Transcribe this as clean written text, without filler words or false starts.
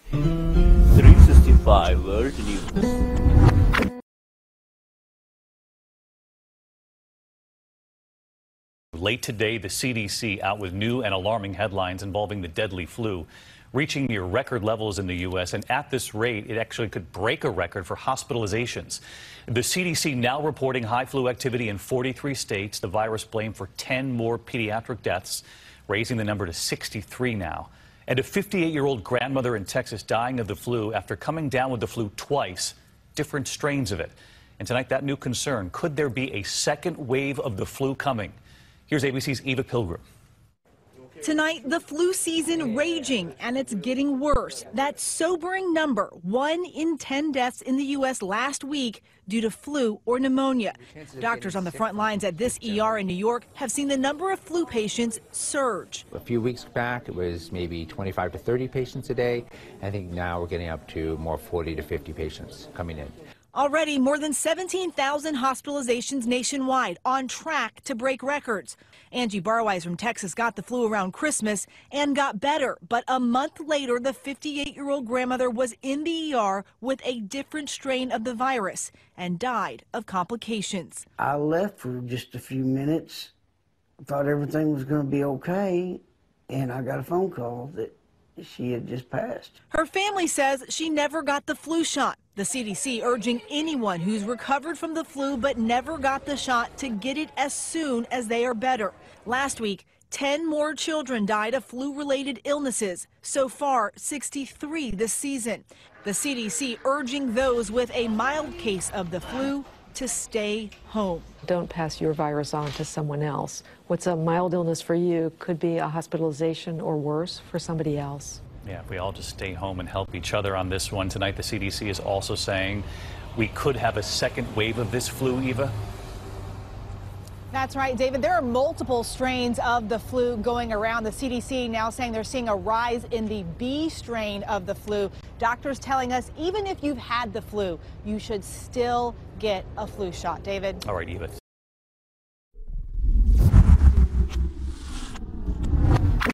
365 World News. Late today, the CDC out with new and alarming headlines involving the deadly flu, reaching near record levels in the U.S. And at this rate, it actually could break a record for hospitalizations. The CDC now reporting high flu activity in 43 states. The virus blamed for 10 more pediatric deaths, raising the number to 63 now. And a 58-year-old grandmother in Texas dying of the flu after coming down with the flu twice, different strains of it. And tonight, that new concern, could there be a second wave of the flu coming? Here's ABC's Eva Pilgrim. Tonight, the flu season raging, and it's getting worse. That sobering number, 1 in 10 deaths in the U.S. last week due to flu or pneumonia. Doctors on the front lines at this ER in New York have seen the number of flu patients surge. A few weeks back, it was maybe 25 to 30 patients a day. I think now we're getting up to more 40 to 50 patients coming in. Already more than 17,000 hospitalizations nationwide, on track to break records. Angie Barwise from Texas got the flu around Christmas and got better. But a month later, the 58-year-old grandmother was in the ER with a different strain of the virus and died of complications. I left for just a few minutes, thought everything was going to be okay, and I got a phone call that she had just passed. Her family says she never got the flu shot. The CDC urging anyone who's recovered from the flu but never got the shot to get it as soon as they are better. Last week, 10 more children died of flu-related illnesses. So far, 63 this season. The CDC urging those with a mild case of the flu to stay home. Don't pass your virus on to someone else. What's a mild illness for you could be a hospitalization or worse for somebody else. Yeah, if we all just stay home and help each other on this one. Tonight, the CDC is also saying we could have a second wave of this flu, Eva. That's right, David. There are multiple strains of the flu going around. The CDC now saying they're seeing a rise in the B strain of the flu. Doctors telling us even if you've had the flu, you should still get a flu shot. David? All right, Eva.